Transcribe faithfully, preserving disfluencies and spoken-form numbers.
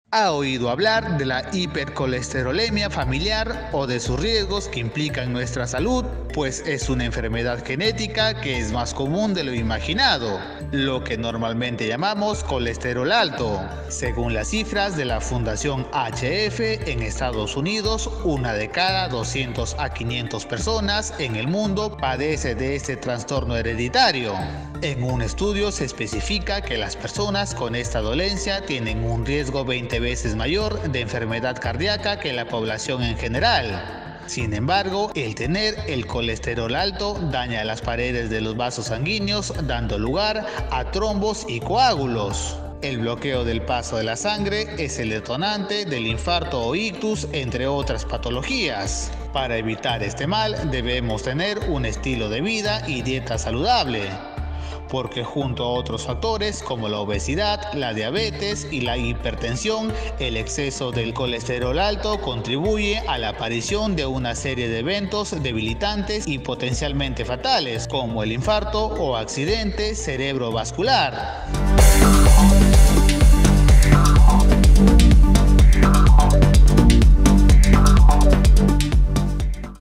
¿Ha oído hablar de la hipercolesterolemia familiar o de sus riesgos que implican nuestra salud? Pues es una enfermedad genética que es más común de lo imaginado, lo que normalmente llamamos colesterol alto. Según las cifras de la Fundación H F, en Estados Unidos, una de cada doscientas a quinientas personas en el mundo padece de este trastorno hereditario. En un estudio se especifica que las personas con esta dolencia tienen un riesgo veinte veces mayor de enfermedad cardíaca que la población en general. Sin embargo, el tener el colesterol alto daña las paredes de los vasos sanguíneos, dando lugar a trombos y coágulos. El bloqueo del paso de la sangre es el detonante del infarto o ictus, entre otras patologías. Para evitar este mal, debemos tener un estilo de vida y dieta saludable, porque junto a otros factores como la obesidad, la diabetes y la hipertensión, el exceso del colesterol alto contribuye a la aparición de una serie de eventos debilitantes y potencialmente fatales, como el infarto o accidente cerebrovascular.